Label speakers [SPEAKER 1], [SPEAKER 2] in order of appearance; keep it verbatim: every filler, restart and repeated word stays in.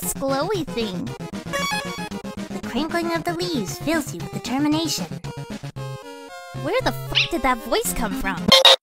[SPEAKER 1] this glowy thing? The crinkling of the leaves fills you with determination. Where the f did that voice come from?